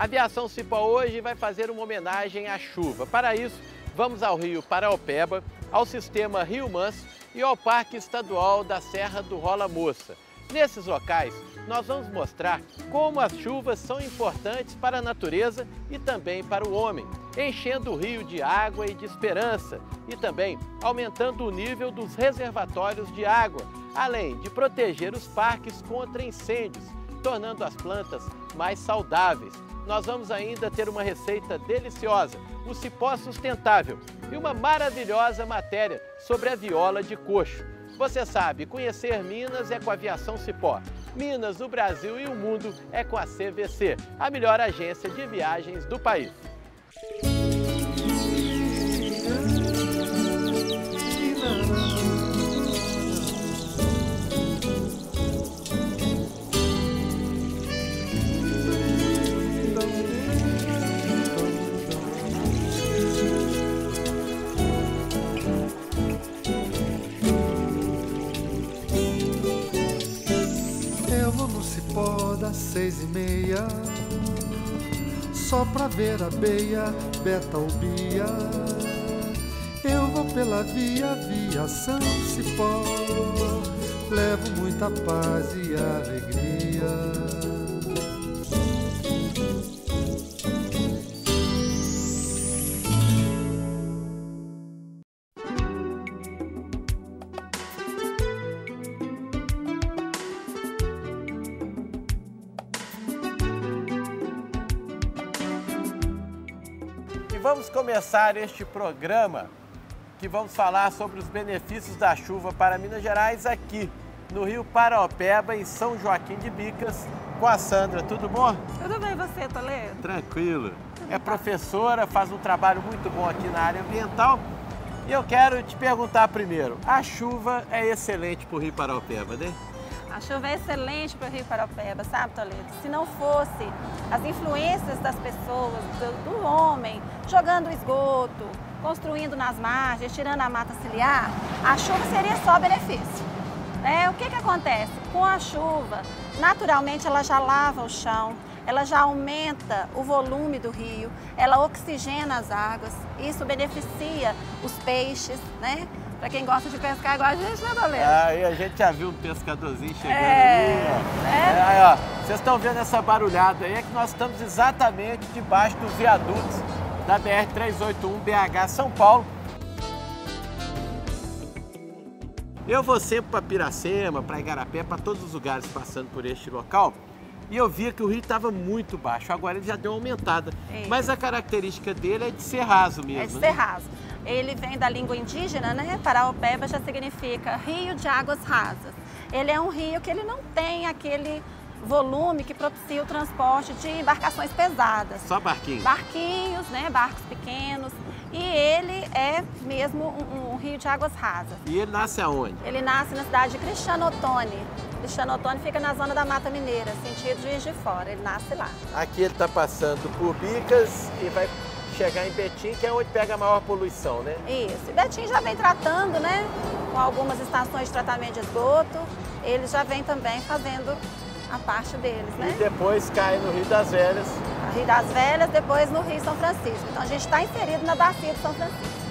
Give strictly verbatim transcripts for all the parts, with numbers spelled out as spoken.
A Aviação Cipó hoje vai fazer uma homenagem à chuva. Para isso, vamos ao Rio Paraopeba, ao Sistema Rio Manso e ao Parque Estadual da Serra do Rola Moça. Nesses locais, nós vamos mostrar como as chuvas são importantes para a natureza e também para o homem, enchendo o rio de água e de esperança e também aumentando o nível dos reservatórios de água, além de proteger os parques contra incêndios, tornando as plantas mais saudáveis. Nós vamos ainda ter uma receita deliciosa, o cipó sustentável e uma maravilhosa matéria sobre a viola de coxo. Você sabe, conhecer Minas é com a Aviação Cipó. Minas, o Brasil e o mundo é com a C V C, a melhor agência de viagens do país. Das seis e meia, só pra ver a beia, beta ou bia. Eu vou pela via, Aviação Cipó, levo muita paz e alegria. Vamos começar este programa que vamos falar sobre os benefícios da chuva para Minas Gerais aqui no Rio Paraopeba, em São Joaquim de Bicas, com a Sandra. Tudo bom? Tudo bem, você, Toledo? Tranquilo. É professora, faz um trabalho muito bom aqui na área ambiental. E eu quero te perguntar primeiro, a chuva é excelente para o Rio Paraopeba, né? A chuva é excelente para o Rio Paraopeba, sabe, Toledo? Se não fosse as influências das pessoas, do, do homem, jogando esgoto, construindo nas margens, tirando a mata ciliar, a chuva seria só benefício, né? O que que acontece? Com a chuva, naturalmente ela já lava o chão, ela já aumenta o volume do rio, ela oxigena as águas, isso beneficia os peixes, né? Para quem gosta de pescar igual a gente, né, Toledo? Ah, e a gente já viu um pescadorzinho chegando é, ali, ó. É. É, aí, ó. Vocês estão vendo essa barulhada aí, é que nós estamos exatamente debaixo dos viadutos da B R trezentos e oitenta e um B H São Paulo. Eu vou sempre para Piracema, para Igarapé, para todos os lugares passando por este local. E eu via que o rio estava muito baixo, agora ele já deu uma aumentada. É. Mas a característica dele é de ser raso mesmo, É de né? ser raso. Ele vem da língua indígena, né? Paraopeba já significa rio de águas rasas. Ele é um rio que ele não tem aquele volume que propicia o transporte de embarcações pesadas. Só barquinhos? Barquinhos, né? Barcos pequenos. E ele é mesmo um, um rio de águas rasas. E ele nasce aonde? Ele nasce na cidade de Cristiano Ottoni. Cristiano Ottoni fica na zona da Mata Mineira, sentido Juiz de Fora. Ele nasce lá. Aqui ele está passando por Bicas e vai chegar em Betim, que é onde pega a maior poluição, né? Isso. E Betim já vem tratando, né? Com algumas estações de tratamento de esgoto. Ele já vem também fazendo a parte deles, né? E depois cai no Rio das Velhas. No Rio das Velhas, depois no Rio São Francisco. Então a gente está inserido na bacia de São Francisco.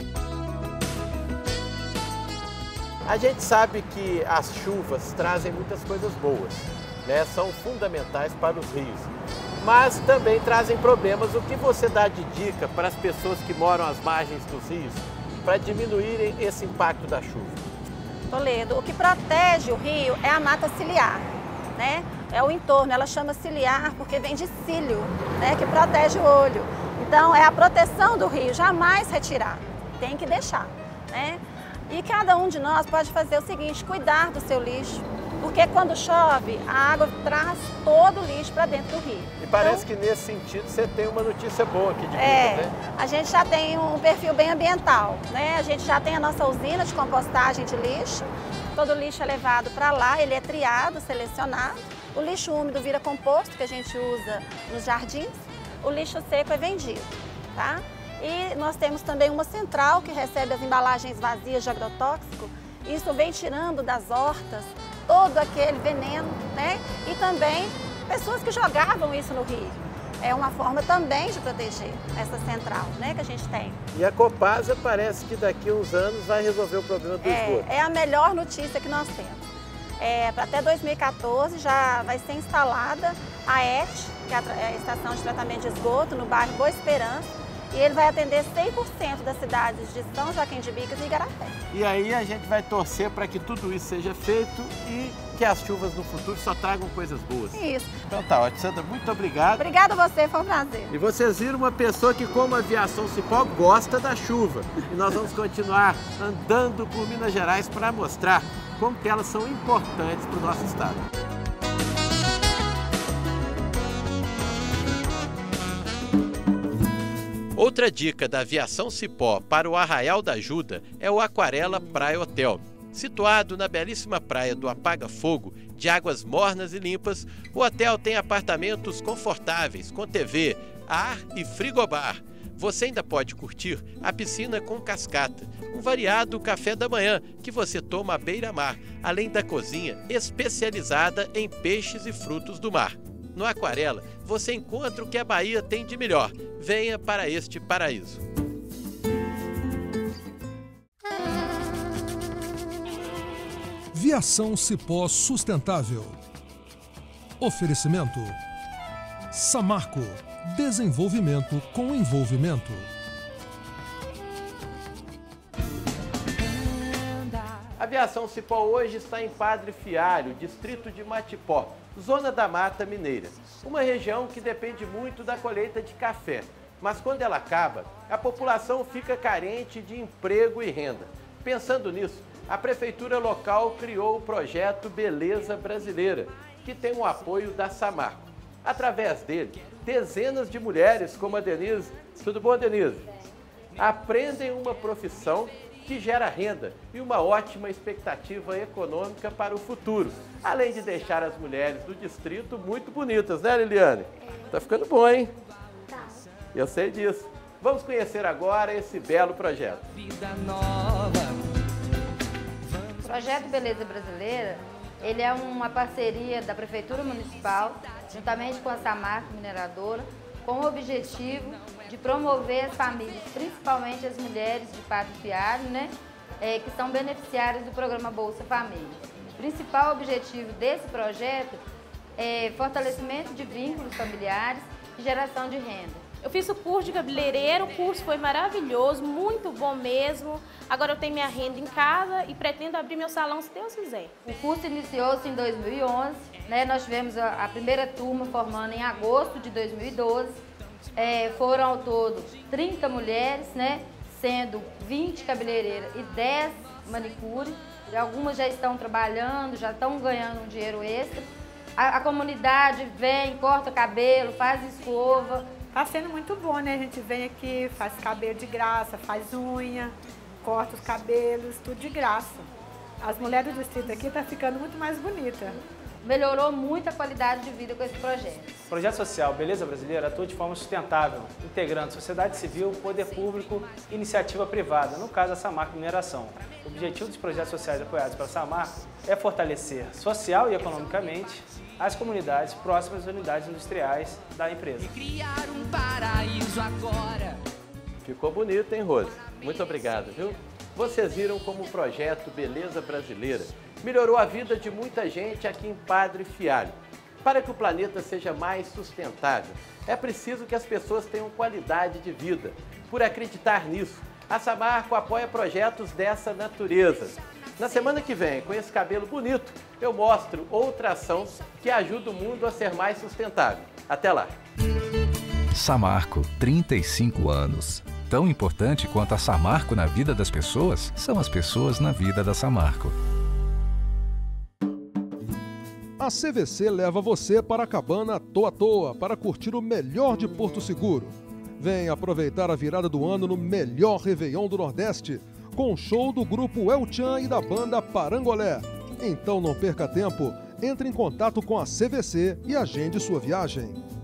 A gente sabe que as chuvas trazem muitas coisas boas, né? São fundamentais para os rios. Mas também trazem problemas. O que você dá de dica para as pessoas que moram às margens dos rios para diminuírem esse impacto da chuva? Toledo, o que protege o rio é a mata ciliar, né? É o entorno, ela chama ciliar porque vem de cílio, né? Que protege o olho. Então é a proteção do rio, jamais retirar, tem que deixar, né? E cada um de nós pode fazer o seguinte, cuidar do seu lixo. Porque quando chove, a água traz todo o lixo para dentro do rio. E parece então, que nesse sentido você tem uma notícia boa aqui de Bicas, é, né? A gente já tem um perfil bem ambiental, né? A gente já tem a nossa usina de compostagem de lixo. Todo o lixo é levado para lá, ele é triado, selecionado. O lixo úmido vira composto, que a gente usa nos jardins. O lixo seco é vendido, tá? E nós temos também uma central que recebe as embalagens vazias de agrotóxico. Isso vem tirando das hortas todo aquele veneno, né? E também pessoas que jogavam isso no rio. é uma forma também de proteger essa central, né, que a gente tem. E a Copasa parece que daqui a uns anos vai resolver o problema do é, esgoto. É a melhor notícia que nós temos. É, até dois mil e quatorze já vai ser instalada a E T, que é a Estação de Tratamento de Esgoto, no bairro Boa Esperança, e ele vai atender cem por cento das cidades de São Joaquim de Bicas e Igarapé. E aí a gente vai torcer para que tudo isso seja feito e que as chuvas no futuro só tragam coisas boas. Isso. Então tá ótimo. Sandra, muito obrigado. Obrigada a você, foi um prazer. E vocês viram uma pessoa que, como aviação Cipó, gosta da chuva. E nós vamos continuar andando por Minas Gerais para mostrar como que elas são importantes para o nosso estado. Outra dica da Aviação Cipó para o Arraial da Ajuda é o Aquarela Praia Hotel. Situado na belíssima praia do Apaga Fogo, de águas mornas e limpas, o hotel tem apartamentos confortáveis, com T V, ar e frigobar. Você ainda pode curtir a piscina com cascata, um variado café da manhã que você toma à beira-mar, além da cozinha especializada em peixes e frutos do mar. No Aquarela, você encontra o que a Bahia tem de melhor. Venha para este paraíso. Viação Cipó Sustentável. Oferecimento Samarco. Desenvolvimento com envolvimento. A Aviação Cipó hoje está em Padre Fialho, distrito de Matipó, zona da Mata Mineira. Uma região que depende muito da colheita de café, mas quando ela acaba, a população fica carente de emprego e renda. Pensando nisso, a prefeitura local criou o projeto Beleza Brasileira, que tem o apoio da Samarco. Através dele, dezenas de mulheres como a Denise, tudo bom, Denise? Aprendem uma profissão que gera renda e uma ótima expectativa econômica para o futuro, além de deixar as mulheres do distrito muito bonitas, né, Liliane? Tá ficando bom, hein? Eu sei disso. Vamos conhecer agora esse belo projeto. O projeto Beleza Brasileira, ele é uma parceria da Prefeitura Municipal, juntamente com a Samarco Mineradora, com o objetivo de promover as famílias, principalmente as mulheres de Padre Fialho, né, é, que são beneficiárias do programa Bolsa Família. O principal objetivo desse projeto é fortalecimento de vínculos familiares e geração de renda. Eu fiz o curso de cabeleireiro, o curso foi maravilhoso, muito bom mesmo. Agora eu tenho minha renda em casa e pretendo abrir meu salão se Deus quiser. O curso iniciou-se em dois mil e onze, né? Nós tivemos a, a primeira turma formando em agosto de dois mil e doze. É, foram ao todo trinta mulheres, né? Sendo vinte cabeleireiras e dez manicure. E algumas já estão trabalhando, já estão ganhando um dinheiro extra. A, a comunidade vem, corta cabelo, faz escova. Tá sendo muito bom, né? A gente vem aqui, faz cabelo de graça, faz unha, corta os cabelos, tudo de graça. As mulheres do distrito aqui tá ficando muito mais bonita. Melhorou muito a qualidade de vida com esse projeto. O projeto social Beleza Brasileira atua de forma sustentável, integrando sociedade civil, poder público e iniciativa privada, no caso a Samarco Mineração. O objetivo dos projetos sociais apoiados pela Samarco é fortalecer social e economicamente as comunidades próximas às unidades industriais da empresa. Criar um paraíso agora. Ficou bonito, hein, Rose? Muito obrigado, viu? Vocês viram como o projeto Beleza Brasileira melhorou a vida de muita gente aqui em Padre Fialho. Para que o planeta seja mais sustentável, é preciso que as pessoas tenham qualidade de vida. Por acreditar nisso, a Samarco apoia projetos dessa natureza. Na semana que vem, com esse cabelo bonito, eu mostro outra ação que ajuda o mundo a ser mais sustentável. Até lá! Samarco, trinta e cinco anos. Tão importante quanto a Samarco na vida das pessoas, são as pessoas na vida da Samarco. A C V C leva você para a cabana Toa Toa para curtir o melhor de Porto Seguro. Vem aproveitar a virada do ano no melhor Réveillon do Nordeste, com o show do grupo El Chan e da banda Parangolé. Então não perca tempo, entre em contato com a C V C e agende sua viagem.